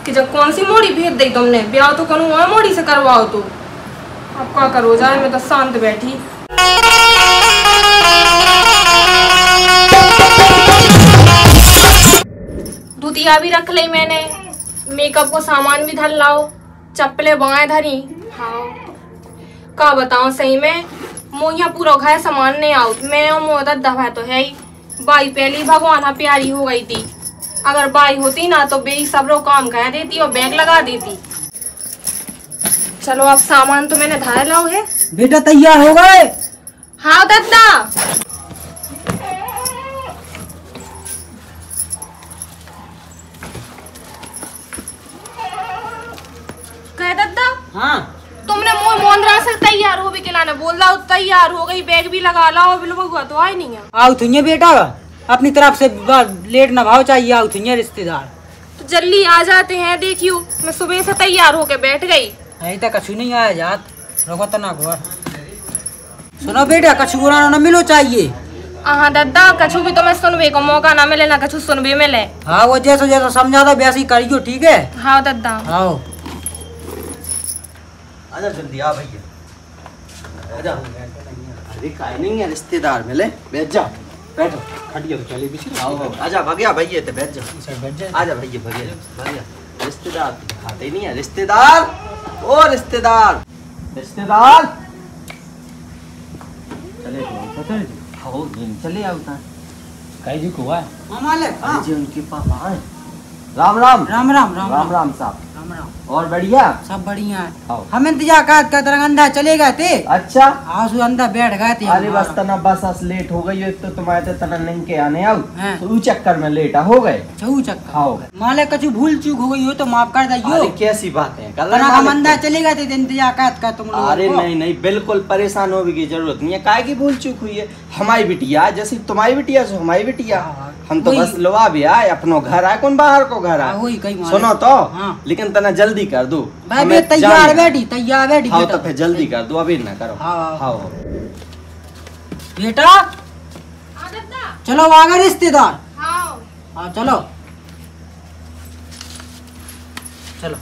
कि जब कौन सी मोड़ी भेज दी तुमने, ब्याह तो करूँ वहाँ मोड़ी से करवाओ तो। अब क्या करो जाए, मैं तो शांत बैठी। दूतिया भी रख ली मैंने, मेकअप को सामान भी धर लाओ, चप्पलें बाएं धरी। हाँ का बताऊं सही में, मोहिया पूरा घर सामान नहीं आउट। मैं और मोदत दफा तो है ही, बाई पहली भगवान प्यारी हो गई थी। अगर बाई होती ना तो बेई सबरो काम कह देती और बैग लगा देती। चलो अब सामान तो मैंने धर लाओ है। बेटा तैयार हो गए? हाँ दद्दा। कहे दद्दा? हाँ तुमने मोह मोंदरा से तैयार हो भी खिलाना बोल रहा, तैयार हो गई, बैग भी लगा लाओ। बिल्कुल तो आई नहीं है। आओ तुझे बेटा अपनी तरफ से लेट ना भाव चाहिए। आओ तुझे रिश्तेदार तो जल्दी आ जाते हैं। देखियो मैं सुबह से तैयार होके बैठ गई, अभी तक कछु नहीं आया जात रखो तना घर। सुनो बेटा कछु बुरा ना मिलो चाहिए। हाँ दद्दा, कछु भी तुम्हें सुनबे को मौका ना मिले ना कछु सुनबे मिले। हाँ वो जैसा जैसा समझा दो वैसे ही करियो, ठीक है? हाँ दद्दा। आओ आजा जल्दी आ भैया आजा। अरे काहे नहीं है, रिश्तेदार मिले, बैठ जा। बैठो खटिया तो चले पीछे। आओ आजा भैया भैया तो बैठ जा। बैठ जा। आजा भैया भैया रिश्तेदार दिखाते नहीं है। रिश्तेदार ओ रिश्तेदार रिश्तेदार चले आओ चले आओ कहीं जी को है मालिक? हाँ जी उनके पापा आए। राम राम राम राम राम राम राम साहब। राम राम। और बढ़िया सब बढ़िया है। आओ। हम इंतजार कर अंदर चले गए थे। अच्छा आंसू अंदर बैठ गए थे। अरे बस तना बस लेट हो गई तो तुम्हारे तना नहीं के आने आओ हाँ। तो चक्कर में लेट हो गए। चऊ चक्कर खाओ। मालिक कछु भूल चूक हो गई हो तो माफ कर दियो। अरे कैसी बात है, कल हम अंदर चले गए थे इंतजार कर तुम लोग। अरे नहीं नहीं बिल्कुल परेशान होने की जरूरत नहीं है। काहे की भूल चूक हुई है, हमारी बिटिया जैसे तुम्हारी बिटिया सो हमारी बिटिया। हम तो बस लवा भी आए, अपनो घर आए, कौन बाहर को घर आए। सुनो तो लेकिन तना जल्दी कर दो। तैयार बैठी हाँ तो फिर जल्दी कर दो, अभी ना करो। हाँ बेटा चलो आ गए रिश्तेदार। हाँ चलो चलो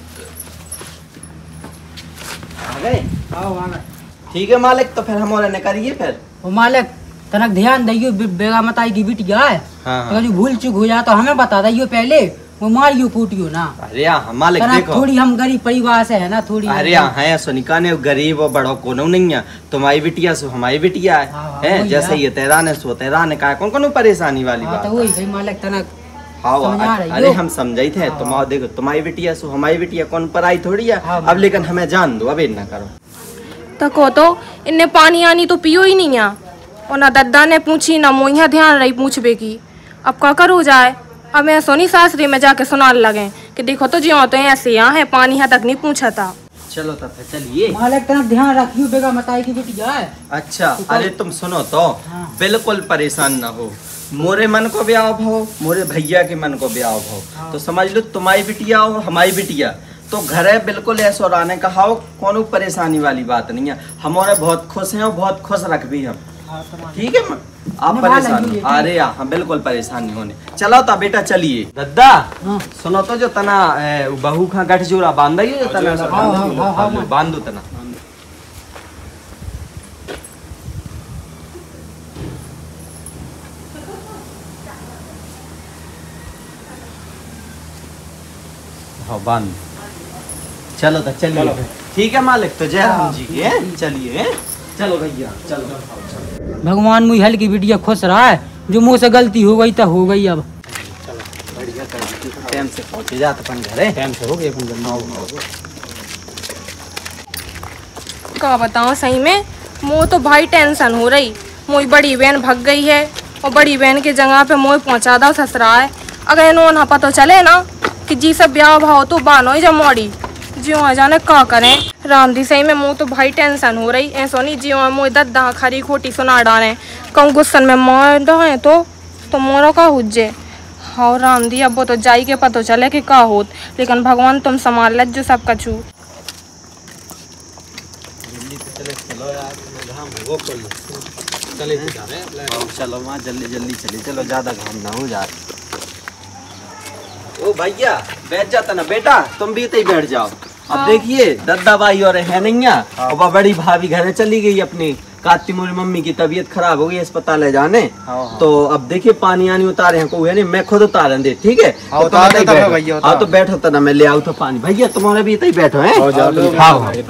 आ गए। आओ आ गए। ठीक है मालिक, तो फिर हम और करिए फिर। वो मालिक तनक ध्यान दियो, बेगा मताई की बिटिया है। हाँ। तो भूल चूक हो जाए तो हमें बता दियो पहले, वो मारियो कूटियो ना। अरे हाँ मालिक देखो थोड़ी हम गरीब परिवार से है ना थोड़ी। अरे हाँ सोनिका ने गरीब और बड़ो कोनो नहीं है। तुम्हारी बिटिया सो हमारी बिटिया है जैसे ये तेहरान है सो तेहरान है। कौन कौन परेशानी वाली बात। तो वही मालिक तनक। हाँ अरे हम समझाई थे तुम देखो तुम्हारी बिटिया सो हमारी बिटिया कौन पर आई थोड़ी है। अब लेकिन हमें जान दो, अभी ना करो। तको तो इनने पानी आनी तो पियो ही नहीं है, और ना दद्दा ने पूछी ना मोहिया ध्यान रही पूछबे की। अब का करो जाए, अब मैं सोनी सासरी में जाके सुनाने लगे कि देखो तो जियो तो ऐसे यहाँ है, पानी यहाँ तक नहीं पूछा था। चलो तब फिर चलिए। मालिक तनक ध्यान रखियो, बेगा मताई की बिटिया है। अच्छा अरे तुम सुनो तो बिल्कुल परेशान ना हो। मोरे मन को ब्याह भाव, मोरे भैया के मन को ब्याह भाव, तो समझ लो तुम्हारी बिटिया हो हमारी बिटिया तो घर है बिल्कुल ऐसा रहने का। हाओ कोनो परेशानी वाली बात नहीं है। हमारे बहुत खुश हैं और बहुत खुश रख भी हम। ठीक है आप परेशान। अरे हाँ बिल्कुल परेशान नहीं होने। चलो तो बेटा चलिए। दद्दा सुनो तो जो तना बहू खा गठ जोड़ा बांधा ही तना बांधो तना। हाँ बांध। चलो तो चलिए। ठीक है मालिक, तो जय राम जी के। चलिए चलो भैया चलो। भगवान मुझे हल की बिटिया खुश रहा है, जो मुँह से गलती हो गई तो हो गई। अब चलो बढ़िया टाइम से पहुंचे जाते अपन घरे। टाइम से हो गए अपन। का बताओ सही में, मोह तो भाई टेंशन हो रही। मोई बड़ी बहन भग गई है और बड़ी बहन की जगह पे मोह पहुंचा दो ससुराल। अगर इन्होंने पता चले ना कि जी सब ब्याह भाव तो बानो ही जमोड़ी जियो जाने का करें। राम दी सही में मुँह तो भाई टेंशन हो रही। ऐसा नहीं जियो मोह दद्दा खरी खोटी सुना डाले, कहूँ गुस्सन में मार डाले तो मोरा का हुज्जे। हाँ राम दी अब वो तो जाई के पता चले कि का होत, लेकिन भगवान तुम संभाल ले जो सब कछू। चलो वहाँ जल्दी जल्दी चले, चलो ज्यादा घाम ना हो जा। ओ भैया बैठ जाता ना बेटा, तुम भी ही बैठ जाओ। अब देखिए दद्दा भाई और है नहीं, और बड़ी भाभी घर चली गई अपनी, काती मोरी मम्मी की तबीयत खराब हो गई अस्पताल ले जाने। तो अब देखिए पानी आनी उतारे हैं कोई है नहीं, मैं खुद उतारन दे, ठीक है? हाँ तो बैठो तना, मैं ले आऊँ तो पानी। भैया तुम्हारे भी इतना बैठो है।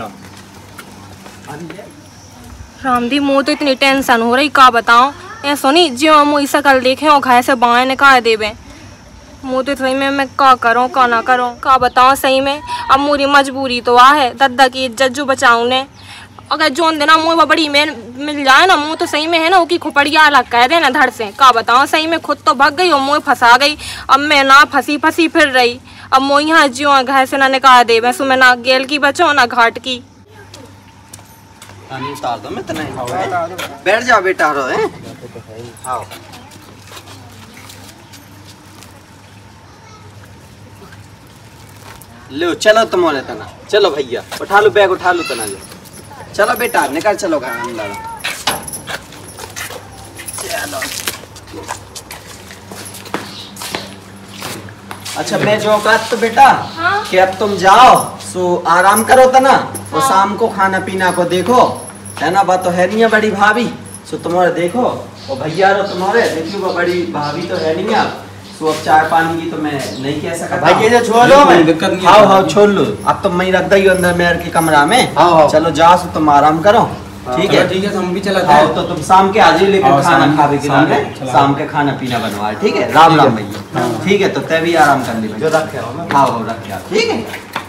रामदी मुँह तो इतनी टेंशन हो रही, का बताऊं। ए सुनी जो मुँह शकल देखे और घाय से बाएं ने कहा देवे, मुँह तो सही में मैं का करूं का ना करूं, का बताऊं सही में। अब मेरी मजबूरी तो आ है, दद्दा की इज्जत जो बचाऊं ने। अगर जोन देना मुँह बड़ी में मिल जाए ना, मुँह तो सही में है ना उसकी खुपड़िया अलग कह देना धड़ से, का बताऊं सही में। खुद तो भग गई और मुँह फंसा गई, अब मैं ना फंसी फिर रही। अब मुँह यहाँ ज्यो घाय से ना निकाल दे, वैसे मैं ना गेल की बचो ना घाट की। उतार दो, मैं इतना बैठ जाओ बेटा रो है। आओ लो चलो तुम्हारे तना, चलो भैया उठा लो बैग, उठा लो तना, चलो बेटा निकल चलो घर अंदर। चलो अच्छा मैं जो कहा तो बेटा कि अब तुम जाओ सो आराम करो तना, और शाम को खाना पीना को देखो, है ना? बात तो है नहीं है बड़ी भाभी, सो तुम्हारे देखो, और भैया रो तुम्हारे देखियो, बड़ी भाभी तो है नहीं आप, सो अब चाय पानी की तो मैं नहीं कह सकता भाई, ये छोड़ लो, मैं दिक्कत नहीं। हाँ छोड़ लो, अब तो मैं रख दी अंदर मेयर के कमरा में। चलो जाओ सो तुम आराम करो, ठीक है? ठीक है हम भी चलते हैं। तो तुम शाम के आ जाइए, लेकिन खाना खावे के लिए शाम के खाना पीना बनवाए, ठीक है? राम राम भैया, ठीक है? तो तय भी आराम कर ली, जो रखे हो हाँ हो रखे, ठीक है?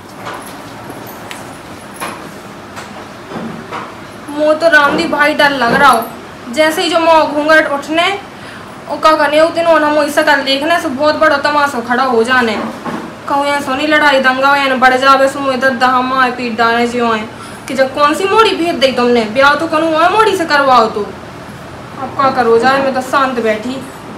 मुँह तो रामदी भाई डर लग रहा हो, जैसे ही जो मुँह घूंघट उठने और का करने उतने होना मुँह शकल देखने से बहुत बड़ा तमाशा खड़ा हो जाने। कहूँ यहाँ सोनी लड़ाई दंगा या बढ़ जावे सो मुँह दद्दा हम आए पीट डाले जो आए कि जब कौन सी मोड़ी भेज दी तुमने, ब्याह तो करूँ वहाँ मोड़ी से करवाओ तो। अब का करो जाए, मैं तो शांत बैठी।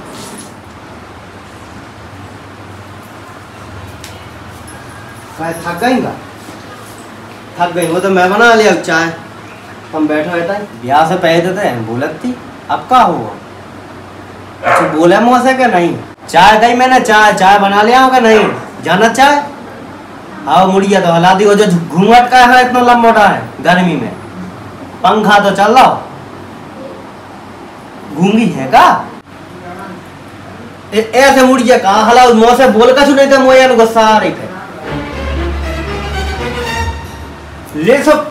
थक गई वो तो मैं बना लिया चाय, हम बैठे हुए थे ब्याह से पहले थे बोलत थी, अब का हुआ? अच्छा बोले मुँह से क्या नहीं? चाय गई मैंने, चाय बना लिया होगा नहीं जाना चाय। आओ मुड़िया तो हला दी, वो जो घूंघट का है इतना लंबोटा है गर्मी में, पंखा तो चल रहा, गूंगी है का? ऐसे मुड़िया कहा हला मुँह से बोल का नहीं था, मुँह गुस्सा आ रही थे ले सब।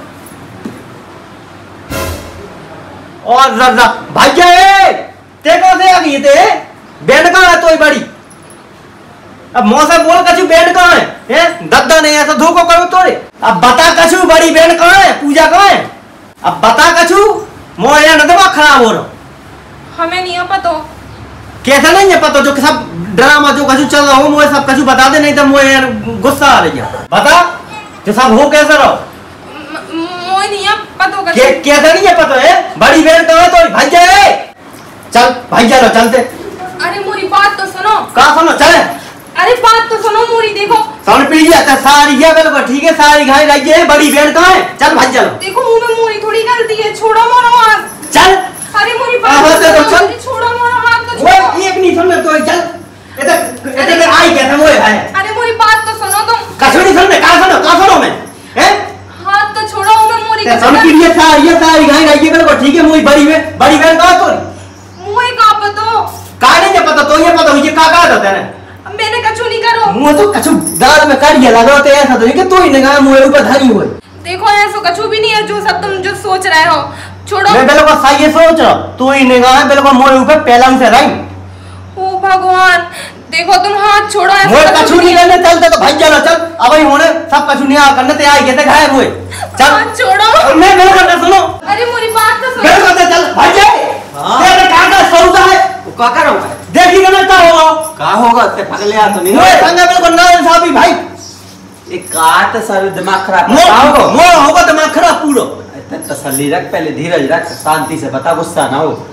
और भैया ते कौन से आ गई थे? बैंड कहाँ है तो बड़ी? अब मौसम बोल कछु बैंड कहाँ है? दद्दा ने ऐसा धोखो करो तोरे। अब बता कछु बड़ी बैंड कहाँ है? पूजा कहाँ है? अब बता कछु मोया न दबा खराब हो रहा। हमें नहीं पता। कैसा नहीं है पता? जो सब ड्रामा जो कछु चल रहा हो मुझे सब कछु बता दे, नहीं तो मुझे गुस्सा आ रही है। बता जो सब हो कैसा रहो? नहीं पता कैसा नहीं है पता है? बड़ी बैंड कहाँ है तो भैया चल भैया लो चलते। अरे मोरी बात तो सुनो। कहाँ सुनो चले? अरे बात तो सुनो मोरी, देखो सामने पीढ़ी आता सारी है बिल्कुल ठीक है, सारी घाई लगी है, बड़ी बैंड कहाँ है? चल भाई चलो। देखो मुंह में मोरी थोड़ी गलती है, छोड़ो मोरो हाथ। चल अरे मोरी बात तो सुनो, छोड़ो मोरो हाथ तो छोड़ो। वो एक नहीं सुन तो चल, इधर आई क्या था वो है? अरे मोरी बात तो सुनो तुम। कसौड़ी सुन, कहाँ सुनो मैं? हैं? हाथ तो छोड़ो, मैं मोरी का सामने पीढ़ी सारी घाई लगी है बिल्कुल ठीक है, मोरी बड़ी बैंड कहाँ तो? मुंह का पतो का नहीं पता तो ये पता हुई का होता है? मैंने कछु नहीं करो। मुंह तो कछु दाल में कर दिया लगा तो ऐसा तो नहीं कि तू ही निगाह मुंह ऊपर धरी हुई। देखो ऐसा कछु भी नहीं है जो सब तुम जो सोच रहे हो, छोड़ो। मैं बिल्कुल सही सोच रहा, तू ही निगाह बिल्कुल मुंह ऊपर पहलम से रही। ओ भगवान देखो तुम हाथ छोड़ो, ऐसा मुझे कछु नहीं करने चलते तो भाई चलो चल, अब ही होने सब कछु नहीं आ करने ते आई गए थे घायल हुए। चल हाथ छोड़ो। मैं बिल्कुल ना सुनो। अरे मेरी बात तो सुनो। बिल्कुल चल भाई जी तेरे काका सौदा है वो का करोगे? देखी ना क्या होगा? का होगा? ते पगले आ तो नहीं मुझे संगे बिल्कुल ना इंसाफी भाई, एक काट सर दिमाग खराब मोह होगा दिमाग खराब पूरा। तसल्ली रख, पहले धीरज रख, शांति से बता, गुस्सा ना हो।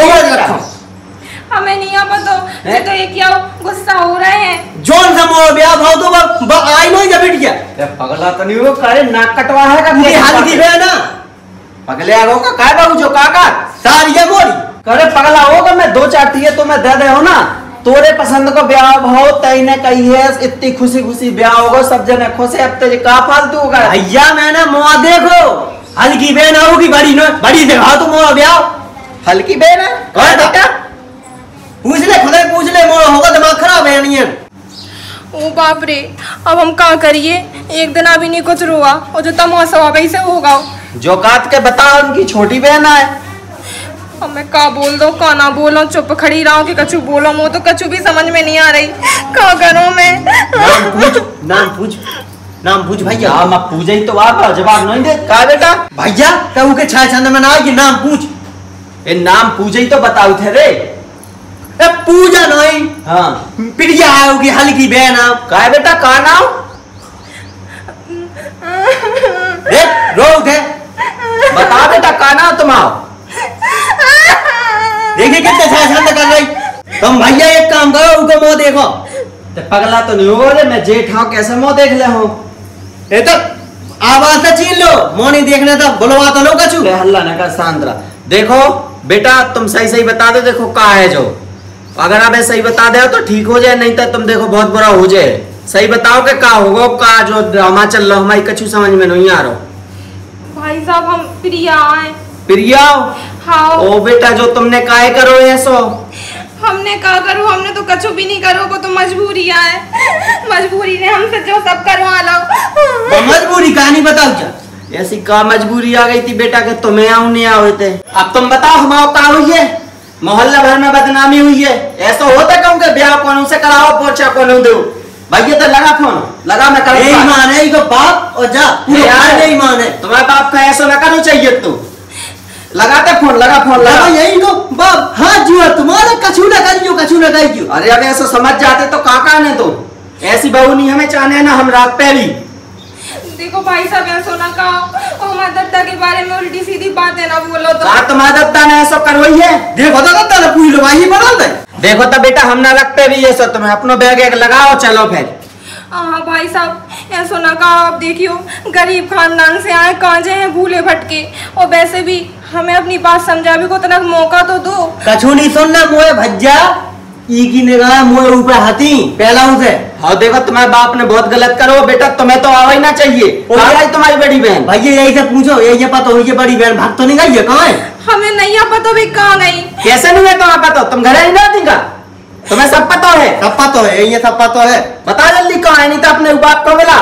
हमें नहीं पता ये तो ये क्या गुस्सा हो रहे हैं। जोन से मोह ब्याह भाव तो आई नहीं जब बिट गया पगला तो नहीं हो, करे नाक कटवा है का ये हाल की है ना पगले आ गो का बाबू जो काका सारी है मोरी करे पगला होगा। मैं दो चार टीए तो मैं दे दे हो ना, तोरे पसंद को ब्याह भाव तईने कही है, इतनी खुशी खुशी ब्याह होगा, सब जने खुश है। अब तेरे का फालतू होगा भैया मैंने मुआ देखो, हल्की बहन आओगी बड़ी न बड़ी देखा तो मुआ ब्याह। हल्की बहन है कौन बेटा? पूछ ले खुद पूछ ले, मोड़ होगा दिमाग खराब है नहीं। ओ बाप रे, अब हम क्या करिए? एक दिन अभी नहीं कुछ रुआ और जो तमाशा हुआ वैसे होगा। जो काट के बता, उनकी छोटी बहन है। अब मैं का बोल दो का ना बोलो, चुप खड़ी रहा कि कछु बोलो, मुँह तो कछु भी समझ में नहीं आ रही, क्या करूं मैं? नाम पूछ, नाम पूछ, नाम पूछ भैया। नाम अब पूछे ही तो आप जवाब नहीं दे का बेटा? भैया कहूँ के छाया चंद में ना ये नाम पूछ। ये नाम पूछे ही तो बताओ थे रे। पूजा नहीं, हाँ प्रिया आओगी हल्की बहन आप। का बेटा का नाम? रो उठे, बता बेटा का नाम तुम्हारा? देखिए कितने छाया चंद कर रही। तुम भैया एक काम करो, उनको मुँह देखो। ते पगला तो नहीं हो रे, मैं जेठ हाँ कैसे मुँह देख ले हूँ? ये तो आवाज से छीन लो, मुँह नहीं देखने तो बुलवा तो लो कछु। हल्ला न कर सांद्रा। देखो बेटा तुम सही सही बता दो, देखो का है जो, अगर आप सही बता दे तो ठीक हो जाए, नहीं तो तुम देखो बहुत बुरा हो जाए। सही बताओ कि का होगा, का जो ड्रामा चल रहा हमारी कछु समझ में नहीं आ रहा। भाई साहब हम प्रिया आए। प्रिया? हाँ। ओ बेटा जो तुमने काहे करो ऐसो? हमने क्या करो, हमने तो कछु भी नहीं करो, को तो मजबूरी है, मजबूरी ने हमसे जो सब करवा लो। मजबूरी कहानी बताओ क्या? ऐसी का मजबूरी आ गई थी बेटा कि तुम्हें आऊ नहीं आए थे? अब तुम बताओ हमारा का हुई है? मोहल्ला भर में बदनामी हुई है, ऐसा होता कहूँ कि ब्याह कौन से कराओ, पोछा कौन दो। भैया तो लगा फोन, लगा मैं करूँ। यही मान है इको बाप और जा यही मान है। तुम्हारे बाप का ऐसा न करना चाहिए। तू लगाते फोन, लगा फोन लगा। यही को बाप हाथ जुआ तुम्हारा कछु न करियो, कछु न करियो। अरे अब ऐसा समझ जाते तो काका ने तो ऐसी बहू नहीं हमें चाहने ना, हम रात पहली। देखो भाई साहब ऐसा ना कहो, हमारे दद्दा के बारे में उल्टी सीधी बातें ना बोलो तो। तुम्हारे दद्दा ने ऐसा करवाई है? देखो तो दद्दा ने पूरी लवाई बना दे। देखो तो बेटा हम ना रखते भी ये सब, तुम्हें अपनो बैग एक लगाओ चलो फिर। हाँ भाई साहब ऐसा ना कहो, आप देखियो गरीब खानदान से आए, कांजे हैं भूले भटके, और वैसे भी हमें अपनी बात समझाने को इतना मौका तो दो। कछु नहीं सुनना मोए भज्जा, ई की निगाह मोए ऊपर हाथी पहला उसे। हाँ देखो तुम्हारे बाप ने बहुत गलत करो बेटा, तुम्हें तो आवा ही ना चाहिए। तुम्हारी बड़ी बहन भैया यही से पूछो, यही पता हुई बड़ी बहन भाग तो नहीं गई है? कहाँ है? हमें नहीं पता भी कहाँ गई। कैसे नहीं है तुम्हें पता? तुम घर ही ना देगा, तुम्हें सब पता है। सब पता है, ये सब पता है। बता जल्दी कहाँ है, नहीं तो अपने बाप को मिला।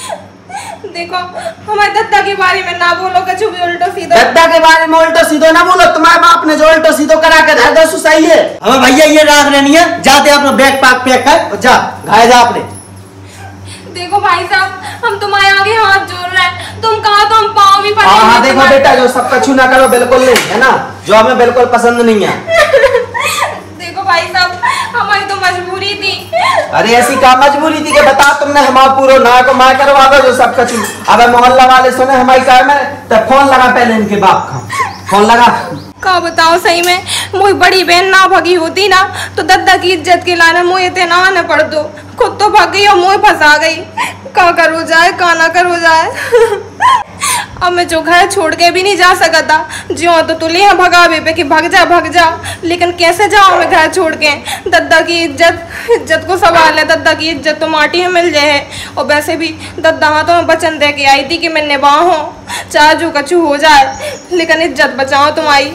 देखो हमारे दद्दा के बारे में ना बोलो, कछु भी उल्टो सीधो। दद्दा के बारे में उल्टो सीधो ना बोलो, तुम्हारे बाप ने जो उल्टो सीधो करा के धर दो सही है। हमें भैया ये रात रहनी है, जाते अपना बैग पैक पैक कर जा, घाय जा अपने। देखो भाई साहब हम तुम्हारे आगे हाथ जोड़ रहे हैं, तुम कहा तो हम पाँव भी पड़े। हाँ देखो बेटा जो सब कछु ना करो बिल्कुल नहीं है ना, जो हमें बिल्कुल पसंद नहीं है। देखो भाई साहब हमारी तो मजबूरी थी। अरे ऐसी का मजबूरी थी कि बता तुमने हमारा पूरा ना को मार करवा दो जो सब कछु। अब मोहल्ला वाले सुने हमारी कार में तो फोन लगा पहले इनके बाप का, फोन लगा। का बताओ सही में, मुझे बड़ी बहन ना भगी होती ना तो दद्दा की इज्जत के लाने मुझे इतना आने पड़ दो, खुद तो भाग गई और मुझे फंसा गई। का करो जाए का ना करो जाए। अब मैं जो घर छोड़ के भी नहीं जा सकता, जो तो तुले यहाँ भगावे पे कि भाग जा, लेकिन कैसे जाऊँ मैं घर छोड़ के? दद्दा की इज्जत को सवाल है, दद्दा की इज्जत तो माटी में मिल जाए। और वैसे भी दद्दा हाँ तो मैं वचन दे के आई थी कि मैं निभाऊँ चाहे जो कछु हो जाए, लेकिन इज्जत बचाओ तुम्हारी।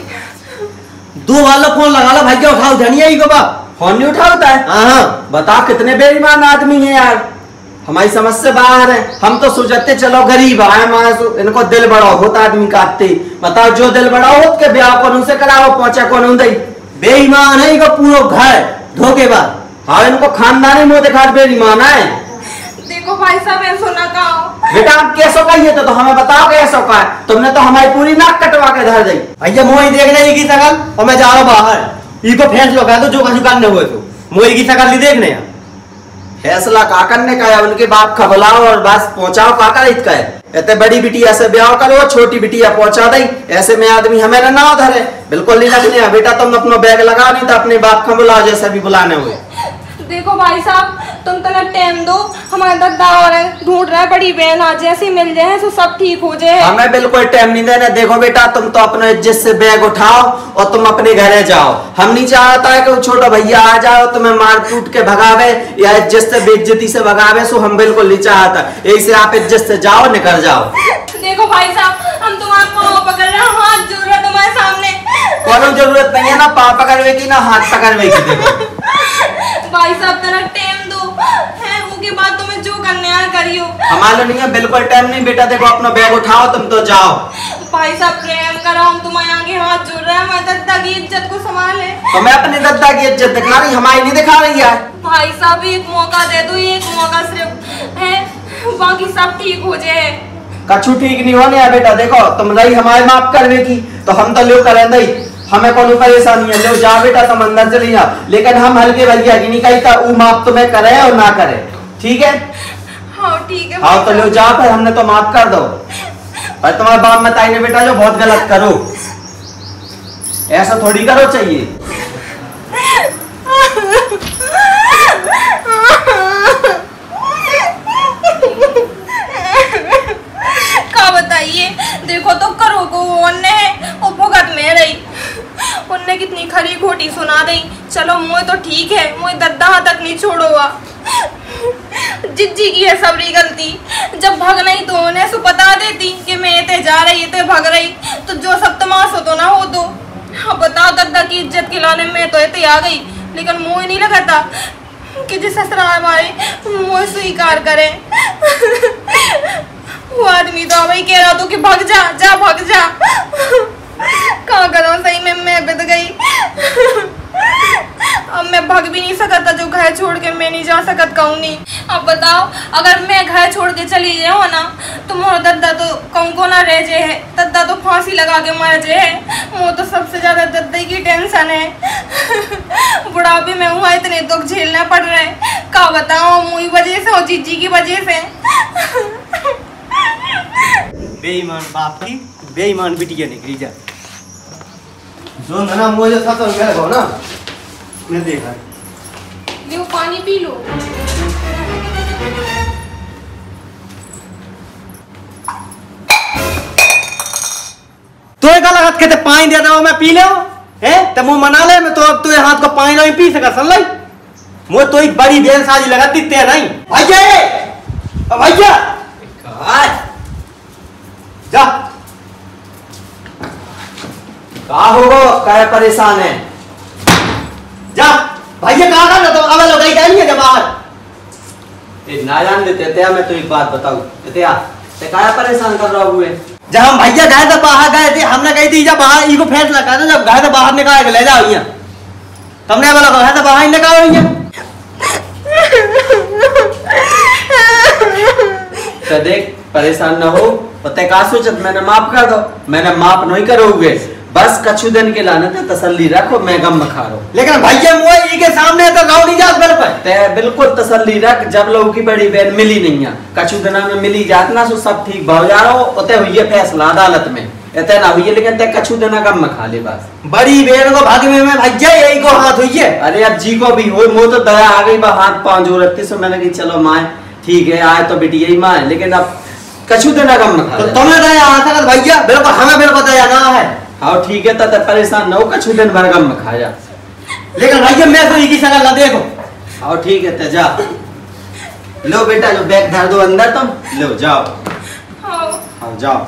दो वाला फोन लगा लो भैया, उठाओ धनिया ही को बाप। फोन नहीं उठाता है? हाँ बता कितने बेईमान आदमी है यार, हमारी समझ से बाहर है। हम तो सोचते चलो गरीब आए इनको दिल बड़ा होता आदमी काटते। बताओ जो दिल बड़ा हो के ब्याह कौन उनसे कराओ, पहुंचा कौन उन दई। बेईमान है इनको पूरा घर धोखेबाज। हाँ इनको खानदानी मुंह दिखा बेईमान है। देखो भाई साहब ऐसा ना कहो। बेटा आप कैसो कहिए तो हमें बताओ कैसो का है? तुमने तो हमारी पूरी नाक कटवा के धर दी। भैया मोही देखना ये की शकल और मैं जा रहा हूँ बाहर। इको फैसला कर दो जो कछु करने हुए तो मोही की शकल नहीं देखने हैं। फैसला का करने का है, उनके बाप का बुलाओ और बस पहुंचाओ का कर इसका है। इतने बड़ी बिटिया से ब्याह करो, छोटी बिटिया पहुंचा दई, ऐसे में आदमी हमें ना उधरे बिल्कुल नहीं रखने। बेटा तुम अपना बैग लगाओ, नहीं तो अपने बाप का बुलाओ जैसे भी बुलाने हुए। देखो भाई साहब, तुम तने टाइम दो, हमारे दादा और ढूंढ रहा है, बड़ी बहन आ जैसी मिल जाए तो सब ठीक हो जाए। हमें बिल्कुल टाइम नहीं देना। देखो बेटा, तुम तो अपने इज्जत से बैग उठाओ और तुम अपने घरे जाओ। हम नहीं चाहता है कि वो छोटा भैया आ जाओ तुम्हें मार पीट के भगावे या इज्जत से बेइज्जती से भगावे, सो हम बिल्कुल नहीं चाहता। ऐसे आप इज्जत से जाओ, निकल जाओ। देखो भाई साहब, हम तुम्हारा पाँव पकड़ रहे हैं, हाथ जोड़ रहे हैं तुम्हारे सामने। कोई जरूरत नहीं है ना पाँव पकड़वे की ना हाथ पकड़वे की। देखो भाई साहब, तेरा टाइम दो है, उसके बाद तुम्हें जो करने आए करियो। हमारा नहीं है, बिल्कुल टाइम नहीं बेटा। देखो अपना बैग उठाओ, तुम तो जाओ। भाई साहब प्रेम करो, हम तुम्हारे आगे हाथ जोड़ रहे हैं, हमारे दादा की इज्जत को संभाले। तो मैं अपने दादा की इज्जत दिखा रही, हमारी नहीं दिखा रही है। भाई साहब एक मौका दे दो, एक मौका सिर्फ है, बाकी सब ठीक हो जाए। कछु ठीक नहीं होने है बेटा। देखो तुम रही हमारे माफ करने की, तो हम तो लो करें दई, हमें कोई परेशानी है। लो जा बेटा, तुम अंदर चली जाओ। लेकिन हम हल्के भैया की नहीं कहता, वो माफ तुम्हें करे और ना करे, ठीक है? हाँ ठीक है। हाँ तो लो जा, पर हमने तो माफ कर दो। पर तुम्हारे बाप मत आईने बेटा, जो बहुत गलत करो, ऐसा थोड़ी करो चाहिए। का बताइए, देखो तो करो को उनने है और भुगत में रही, उनने कितनी खरी खोटी सुना दी। चलो मोए तो ठीक है, मोए दद्दा तक नहीं छोड़ोगा। जिज्जी की है सबरी गलती, जब भग नहीं तो उन्हें सु बता देती कि मैं ते जा रही ते भग रही, तो जो सब तमाश हो तो ना हो दो। हाँ बताओ, दद्दा की इज्जत के लाने में तो ते आ गई, लेकिन मुँह नहीं लगाता कि जिस ससुराल हमारे मुँह स्वीकार करे। वो आदमी तो वही कह रहा तो कि भग जा, जा भग जा। कहाँ करो, सही में मैं बित गई। अब मैं भग भी नहीं सकता, जो घर छोड़ के मैं नहीं जा सकत कहूँ नहीं। अब बताओ, अगर मैं घर छोड़ के चली जाऊँ ना, तो मोर दद्दा तो कहूँ को ना रह जाए है, दद्दा तो फांसी लगा के मर जाए है। मुझे तो सबसे ज्यादा दद्दा की टेंशन है, बुढ़ापे में हुआ इतने दुख झेलना पड़ रहे हैं। क्या बताऊँ, मुई वजह से और जीजी की वजह से। बेईमान बाप की बेईमान बिटिया निकली जा। जो ना मुझे साथ में हो ना, मैं देखा। लो पानी पी लो। तो एक अलग के पानी दे दो, मैं पी ले है तो मुंह मना ले। मैं तो अब तुझे हाथ को पानी नहीं पी सका, सुन लाई। मुझे तो एक बड़ी बेन साजी लगाती ते नहीं भैया। भैया जा कहा होगा, क्या परेशान है? जा भैया, कहा था ना तो अब लोग गई जाएंगे जब बाहर। ये ना जान देते थे। मैं तो एक बात बताऊं, ते क्या परेशान कर रहा हुए? जब हम भैया गए थे बाहर गए थे, हमने कही थी जब बाहर इको फैसला करा था, जब गए थे बाहर निकाल के ले जाओ यहाँ। तुमने बोला गए थे बाहर निकालो यहाँ। तो देख परेशान ना हो, ते का सोचत मैंने माफ कर दो। मैंने माफ नहीं करोगे, बस कछु दिन के लाने ते तसल्ली रखो, मैं गम में खा रहा हूं। लेकिन भैया मुझे के सामने तो गाँव नहीं जात मेरे पर। ते बिल्कुल तसल्ली रख, जब लोग की बड़ी बहन मिली नहीं है, कछु दिना में मिली जात ना, सो सब ठीक भाव जा रहा हो। उते हुई फैसला अदालत में, इतने ना हुई, लेकिन ते कछु दिना गम में खा ले बस। बड़ी बहन को भाग में भैया यही को हाथ हुई है। अरे अब जी को भी हो, मुँह तो दया आ गई, हाथ पाँव जोड़ती, सो मैंने कही चलो माए ठीक है, आए तो बेटी यही माँ है, लेकिन अब कछु देना कम न खा। तो तुम्हें दया आ सकत भैया, बिल्कुल हमें बिल्कुल दया ना है। हाँ ठीक है, तो परेशान न हो, कछु दिन भर गम में खा जा। लेकिन भैया मैं तो एक ही शकल ना देखो। हाँ ठीक है, तो जा लो बेटा, जो बैग धर दो अंदर, तुम लो जाओ। हाँ जाओ।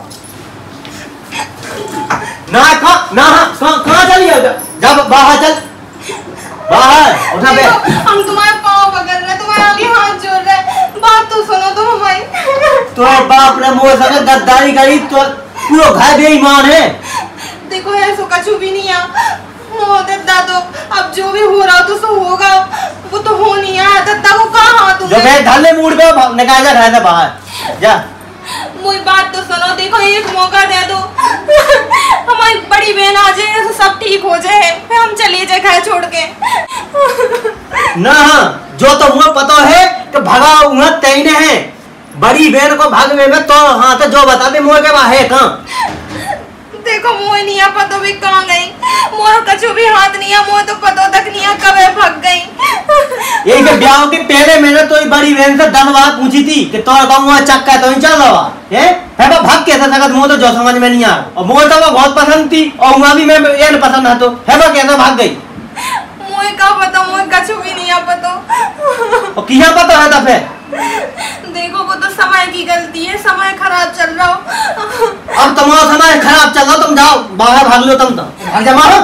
ना कहाँ चली हो? जब बाहर चल, बाहर उठा बैग। हम तुम्हारे पाँव पकड़ रहे, तुम्हारे आगे हाथ जोड़ रहे, बात तो सुनो तुम हमारी। तो बाप ने मुझे संग गद्दारी करी, तो पूरा घर बेईमान है। देखो ऐसा कछु भी नहीं है, दद्दा तो अब जो भी हो रहा तो सो होगा, वो तो हो नहीं है। दद्दा को कहा हाथ जो बैग ढाले मूड को निकाल कर था बाहर जा। मुझे बात तो सुनो, देखो एक मौका दे दो, हमारी बड़ी बहन आ जाए तो सब ठीक हो जाए, फिर हम चले जाए घर छोड़ के। ना जो तो मुझे पता है कि भगा हुआ तैने है, बड़ी बहन को भागने में तो हाँ तो जो बता दे मुझे के वहाँ है कहाँ। देखो मोह नहीं आ पतो भी कहाँ गई, मोर कछु भी हाथ नहीं आ, मोह तो पतो तक नहीं आ कबे भाग गई। यही के ब्याह के पहले मैंने तो बड़ी बहन से 10 बार पूछी थी कि तोरा गाँव चक्का तो ही चल रहा है तो भाग कैसे सकत, मुझे तो जो समझ में नहीं आ, और मुझे तो वो बहुत पसंद थी और वहाँ भी मैं ये पसंद है तो है कैसे भाग गई। मोह का पता, मोह कछु भी नहीं आ पतो। और किया पता है तब है देखो वो तो समय की गलती है, समय खराब चल रहा हो। अब तुम्हारा समय खराब चल रहा, तुम जाओ बाहर भाग लो, तुम तो भाग जाओ।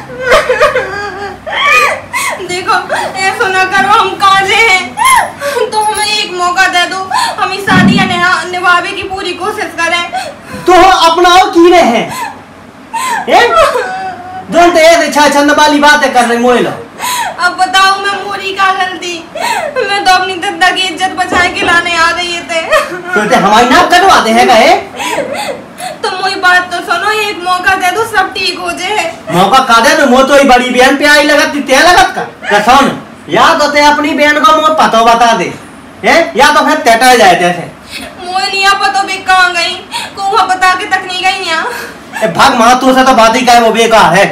देखो ऐसा ना करो, हम काजे हैं तो हमें एक मौका दे दो, हम इस शादी निभावे की पूरी कोशिश करें। तो अपनाओ कीड़े हैं जो इच्छा छंद वाली बातें कर रही मोह लो। अब बताओ मैं मोरी का गलती, मैं तो अपनी दद्दा की इज्जत बचाए के लाने आ गई थे। तो हमारी नाक कटवाते हैं गए, तो मोई बात तो सुनो, एक मौका दे दो सब ठीक हो जाए। मौका का दे तो मोह तो बड़ी बहन पे आई लगत ते लगत का सुन, या तो ते अपनी बहन को मोह पतो बता दे है, या तो फिर तेटा जाए थे मोह नहीं आ पतो भी कहाँ गई, को बता के तक नहीं गई यहाँ। भाग माँ तो से तो बात ही का है, वो बेकार है।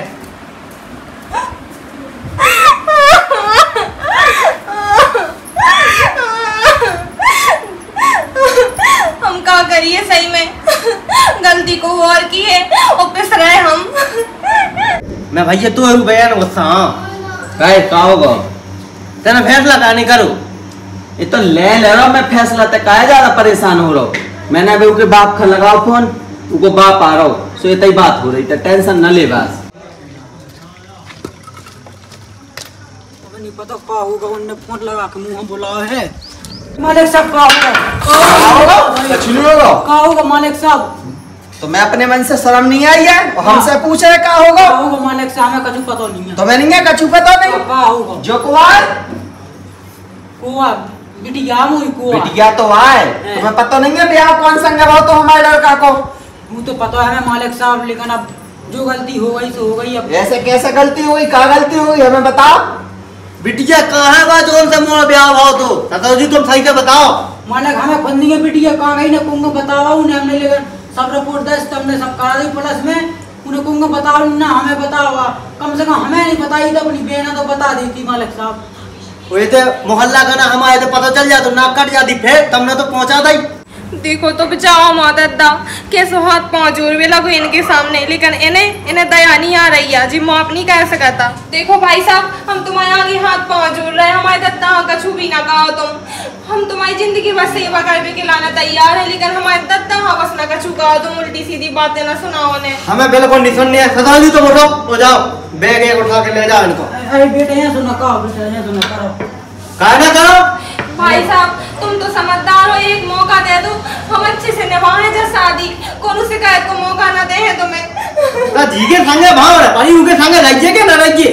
हम क्या करिए, सही में गलती को और की है और पिस रहे हम। मैं भैया तो बयान गुस्सा काहे का होगा, तेना फैसला का नहीं करो। ये तो ले रहा मैं फैसला तक काहे ज्यादा परेशान हो रहा हूँ। मैंने अभी उनके बाप का लगाओ फोन, उनको बाप आ रहा हूँ, सो ये बात हो रही तो टेंशन न ले बस। नहीं पता का होगा, उनने फोन लगा के मुंह बुलाया है। मालिक साहब का होगा, का होगा मालिक साहब। तो मैं अपने मन से शर्म नहीं आई है और हमसे पूछ रहे का होगा। मालिक साहब हमें कछु पता नहीं है। तो मैं नहीं है कछु पता नहीं का होगा जो कुआर कुआ बिटिया मुई कुआ बिटिया तो आए, तुम्हें पता नहीं है ब्याह कौन संग है तो हमारे लड़का को। वो तो पता है हमें मालिक साहब, लेकिन अब जो गलती हो गई सो हो गई। अब ऐसे कैसे गलती हुई, क्या गलती हुई हमें बताओ। बिटिया कहाँ है बात जोन से मोर ब्याह भाव तो सतो जी तुम सही से बताओ। मालिक हमें खुद नहीं है बिटिया कहाँ गई, ना कुंग बतावा उन्हें, हमने लेकिन सब रिपोर्ट दर्ज हमने सब करा दी पुलिस में, उन्हें कुंग बताओ ना हमें बतावा, कम से कम हमें नहीं बताई तो अपनी बहना तो बता देती मालिक साहब। वो थे मोहल्ला का ना हमारे तो पता चल जाता, नाक कट जाती फिर तुमने तो पहुंचा दी। देखो तो बचाओ माँ दद्दा कैसे हाथ पाँव जोड़वे लगो इनके सामने, लेकिन इन्हें दया नहीं आ रही है जी, माफ नहीं कर सकता। देखो भाई साहब हम तुम्हारे आगे हाथ पाँव जोड़ रहे हैं, हमारे दद्दा कछु भी ना कहो तुम, हम तुम्हारी जिंदगी बस सेवा करने के लाना तैयार है, लेकिन हमारे दद्दा बस ना कछु कहो तुम, उल्टी सीधी बातें ना सुनाओ उन्हें। हमें बिल्कुल नहीं सुननी है, सदा जी तुम उठो, हो जाओ बैग एक उठा के ले जाओ इनको। अरे बेटे यहाँ सुनो कहो, बेटे यहाँ सुनो करो काय ना करो। भाई साहब तुम तो समझदार हो, एक मौका दे दो, हम अच्छे से निभाएं जब शादी, कौन शिकायत को मौका ना दे है तुम्हें। ना जी के संगे भाव है, पानी उनके संगे रहिए के ना रहिए।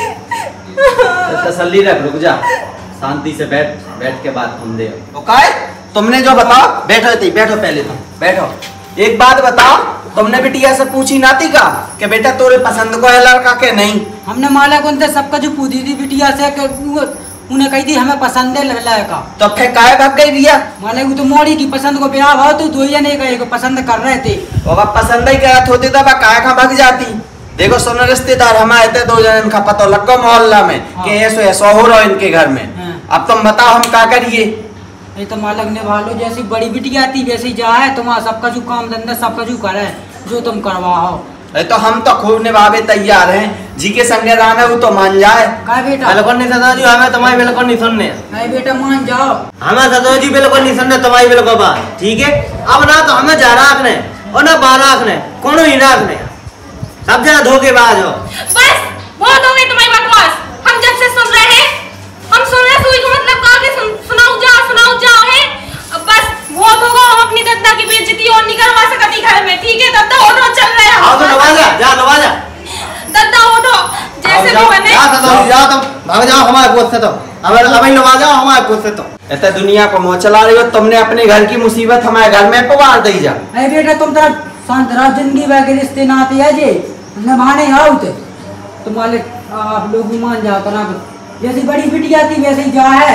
तसल्ली रख, रुक जा, शांति से बैठ के बात हम दे। ओके तुमने जो बताओ, बैठो बैठो पहले तुम बैठो। एक बात बताओ, तुमने बिटिया से पूछी नाती का कि बेटा तोरे पसंद को है लड़का के नहीं? हमने मालिक उनसे सबका जो पूछी थी बिटिया से, उन्हें कही थी हमें पसंद है लड़का। तो फिर काहे भाग गई भैया? मालिक वो तो मोड़ी की पसंद को ब्याह हुआ तो दो जने को पसंद कर रहे थे, वो पसंद ही करत होती तो काहे का भाग जाती। देखो सुनो रिश्तेदार हमारे थे 2 जन का पता लगो मोहल्ला में कि ऐसो हो रहा इनके घर में। अब तुम बताओ हम क्या करिए? ये तो मालिक ने भालो जैसी बड़ी बिटिया थी वैसी जा है, तुम्हारा सबका जो काम धंधा सबका जो करे जो तुम करवाओ। तो हम तो खूब निभावे तैयार हैं, जी के संगे राम है वो तो मान जाए। काय बेटा बिल्कुल नहीं सदा जी, हमें तुम्हारी बिल्कुल नहीं सुनने। काय बेटा मान जाओ, हमें सदा जी बिल्कुल नहीं सुनने तुम्हारी बिल्कुल बात, ठीक है। अब ना तो हमें जा रखने और ना बाहर रखने, कोनो ही रखने, सब जना धोखेबाज हो। बस बहुत हो गई तुम्हारी बकवास, हम जब से सुन रहे हैं, हम सुन रहे सुई का मतलब आगे सुनाओ जाओ है। अब बस बहुत होगा, हम अपनी दद्दा की बेइज्जती और नहीं करवा सकती घर में, ठीक है। दद्दा उठो, चल रहे हैं आओ तो नवाजा जा नवाजा, दद्दा उठो जैसे भी बने। जा सदा जी जा, तुम भाग जाओ हमारे गोद से, तो अब नवाजा हमारे गोद से। तो ऐसा दुनिया को मोह चला रही हो तुमने, अपने घर की मुसीबत हमारे घर में पवार दी जा। अरे बेटा तुम तरह शांत रहो, जिंदगी भर के रिश्ते नाते है जे निभाने आओ तो मालिक आप लोग मान जाओ तो ना, जैसी बड़ी बिटिया थी वैसे ही जा है,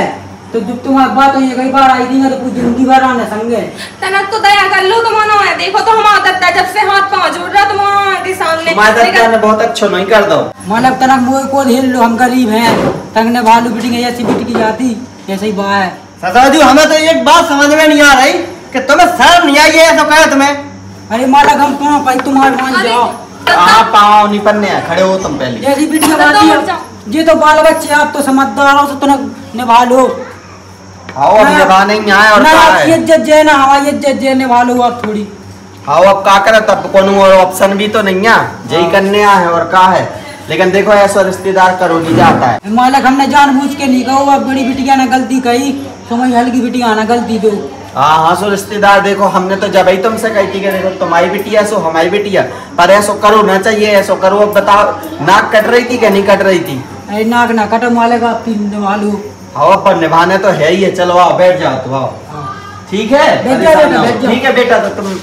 तो जब तुम्हारी बात हुई कई बार आई थी ना तो पूरी जिंदगी भर आने संगे। तनक तो दया कर लो तुम ना, देखो तो हमारा दत्ता जब से हाथ पांव जोड़ रहा तुम्हारे सामने। तुम्हारा दत्ता ने बहुत अच्छा नहीं कर दो। मतलब तनक मोए को हिल लो, हम गरीब हैं, तंग ने भालू बिटिंग ऐसी बिट की जाती ऐसे ही बात है। ससुर जी हमें तो एक बात समझ में नहीं आ रही कि तुम्हें शर्म नहीं आई है ऐसा कहे तुम्हें। अरे मालक हम पाँव पाई तुम्हारे मान जाओ। आप पाँव नहीं पन्ने हैं, खड़े हो तुम पहले। जैसी बिटिया बाती है ये तो बाल बच्चे आप तो समझदार हो तो तनक निभा लो। आओ अब निभा नहीं आए और क्या है? इज्जत जे ना हमारी इज्जत जे निभा लो आप थोड़ी। आओ अब क्या करे, तब कोनो और ऑप्शन भी तो नहीं है, यही करने आए हैं और क्या है। लेकिन देखो ऐसा रिश्तेदार करो नहीं जाता है। मालक हमने जानबूझ के नहीं कहो, अब बड़ी बिटिया ने गलती कही समझ हल्की बिटिया ना गलती दो। हाँ हाँ सो रिश्तेदार देखो, हमने तो जब ही तुमसे कही थी कि देखो तुम्हारी बिटिया सो हमारी बिटिया, पर ऐसो करो ना चाहिए, ऐसो करो। अब बताओ नाक कट रही थी कि नहीं कट रही थी? अरे नाक ना कटो मालक आप निभा लो। हाँ पर निभाने तो है ही है। चलो आओ बैठ जाओ तो आओ। ठीक है बैठ जाओ बेटा, बैठ जाओ। ठीक है बेटा, तो तुम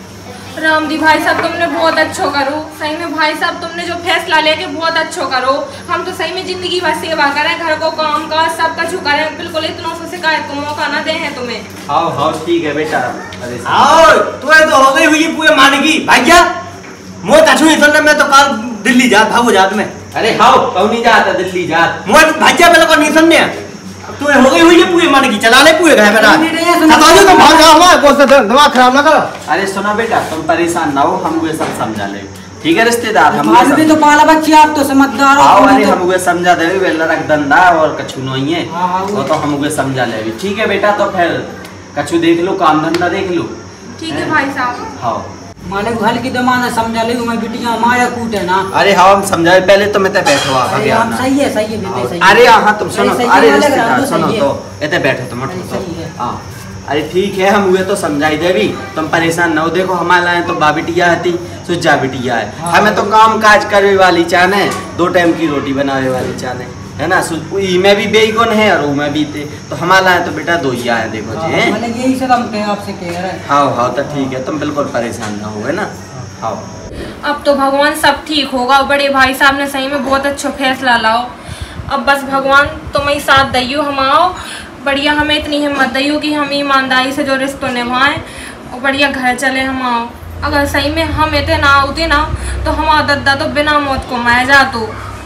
रामदी भाई साहब तुमने बहुत अच्छो करो, सही में भाई साहब तुमने जो फैसला लेके बहुत अच्छो करो। हम तो सही में जिंदगी भर सेवा करें, घर को काम का सब कुछ करें, बिल्कुल इतना से शिकायत को मौका ना दे हैं तुम्हें। आओ हाँ ठीक है बेटा। अरे आओ तुम्हें तो हो गई हुई पूरे मानेगी भैया। मोर कछु नहीं सुनने में तो कल दिल्ली जा भागो जात में। अरे हाँ कौन नहीं जाता दिल्ली जात? मोर भैया बिल्कुल नहीं सुनने तू हो गई हुई है पूरे मानेगी, चला ले पूरे घर में रात। सताजो तुम भाग जाओ हमारे को से दिमाग खराब ना करो। अरे सुनो बेटा तुम परेशान ना हो, हम वो सब समझा ले। ठीक है रिश्तेदार, हम भाभी भी तो पाला बच्चे आप तो समझदार हो। आओ। तुम अरे तो- हम वो समझा दे वेला रख धंधा और कछु नहीं है। हाँ, हाँ, वो तो हम वो समझा ले। ठीक है बेटा, तो फिर कछु देख लो, काम धंधा देख लो। ठीक है भाई साहब। हाँ मालक हल्की दमाना समझा ले, मैं बिटिया हमारे कूट है ना। अरे हाँ हम समझाए, पहले तो मैं बैठो आप अरे आगे हम आना। सही है बेटे सही है। अरे हाँ तुम सुनो, सही है, अरे मालक रिश्तेदार राम तो सुनो सही है। तो इतने बैठो तुम अरे सही है। हाँ। अरे ठीक है हम हुए तो समझाई देवी, तुम परेशान ना हो। देखो हमारे लाए तो बा बिटिया हती सुजा बिटिया है। हाँ। हमें तो काम काज करने वाली चाहने, 2 टाइम की रोटी बनाने वाली चाहने, है ना। में भी बेईगुन है और में भी थे, तो हमारे लाए तो बेटा 2 ही आए। देखो जी हैं? मालक यही सब हम आपसे कह रहे हैं। हाँ हाँ तो ठीक है, तुम बिल्कुल परेशान ना हो, है ना। हाँ अब तो भगवान सब ठीक होगा। बड़े भाई साहब ने सही में बहुत अच्छा फैसला लाओ। अब बस भगवान तुम ही साथ दैयो, हम आओ बढ़िया, हमें इतनी हिम्मत दैयो कि हम ईमानदारी से जो रिश्तों निभाएं और बढ़िया घर चले हम आओ। अगर सही में हम इतने ना होते ना तो हमारा दद्दा तो बिना मौत को मर जातो।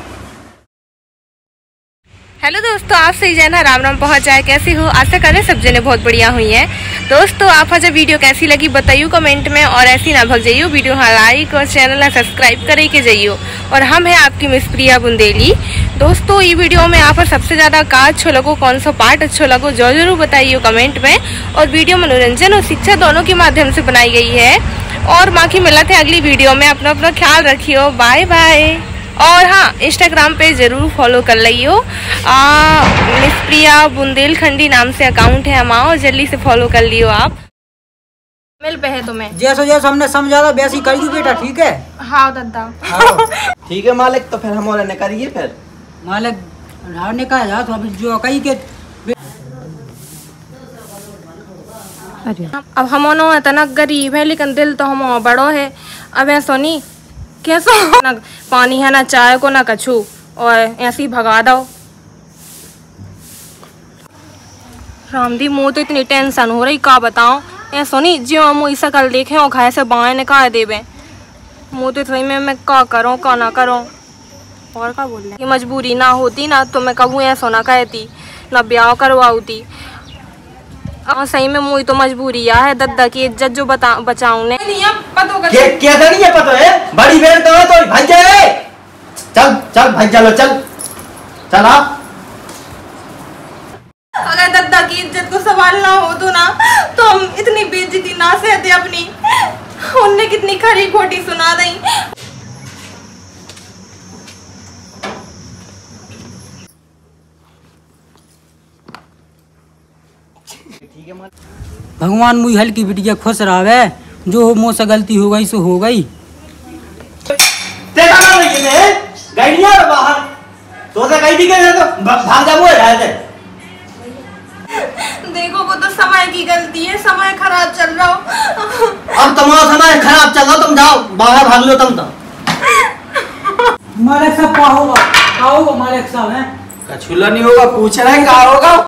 हेलो दोस्तों, आप सही जाना राम राम पहुँच जाए। कैसी हो? आशा करें सब जने बहुत बढ़िया हुई हैं। दोस्तों आप आज वीडियो कैसी लगी बताइयो कमेंट में, और ऐसी ना भग जाइयो, वीडियो लाइक और चैनल सब्सक्राइब करे के जाइयो। और हम हैं आपकी मिस प्रिया बुंदेली। दोस्तों ये वीडियो में आप सबसे ज़्यादा का अच्छो लगो, कौन सा पार्ट अच्छो लगो जरूर बताइए कमेंट में। और वीडियो मनोरंजन और शिक्षा दोनों के माध्यम से बनाई गई है। और बाकी मिलते हैं अगली वीडियो में। अपना अपना ख्याल रखियो, बाय बाय। और हाँ इंस्टाग्राम पे ज़रूर फॉलो कर लियो, मिस प्रिया बुंदेलखंडी नाम से अकाउंट है हमारा, जल्दी से फॉलो कर लियो आप। मिल पे है तुम्हें जैसा जैसा हमने समझा था वैसे ही करियो बेटा, ठीक है। हाँ दद्दा। ठीक है मालिक, तो फिर हम और ने करिए फिर। मालक ने कहा तो अभी जो कही के अब हम इतना गरीब है लेकिन दिल तो हम बड़ो है। अब ऐसा नहीं कैसा ना पानी है ना चाय को ना कछू, और ऐसे ही भगा दो। रामदी मुँह तो इतनी टेंशन हो रही, का बताओ। ऐसा नहीं जो मुँह शकल देखे और घर से बाएं निकाल देवे। मुँह तो सही में मैं का करूँ का ना करूँ, और का बोल रही। मजबूरी ना होती ना तो मैं कबू ऐसा ना कहती, ना ब्याह करवाऊती। सही में मुझे तो मजबूरी है, दद्दा की इज्जत जो बचाऊं ने क्या नहीं है पता है, बड़ी बेर तो है तो भाग जाए। चल चल भाग चलो, चल चल आप। अगर दद्दा की इज्जत को संभालना हो तो ना तो हम इतनी बेइज्जती ना सहते अपनी। उनने कितनी खरी खोटी सुना दी। भगवान मुझे हल्की बिटिया खुश रहा, जो हो मुँह से गलती हो गई सो हो गई। देखा ना ये गई नहीं है बाहर, तो से गई थी कैसे तो भाग जा मुझे ढाल दे। देखो वो तो समय की गलती है, समय खराब चल रहा हो। अब तुम्हारा समय खराब चल रहा, तुम जाओ बाहर भाग लो तुम तो। मालिक साहब क्या होगा, क्या होगा मालिक साहब है? कछुला नहीं होगा, पूछ रहे हैं क्या होगा।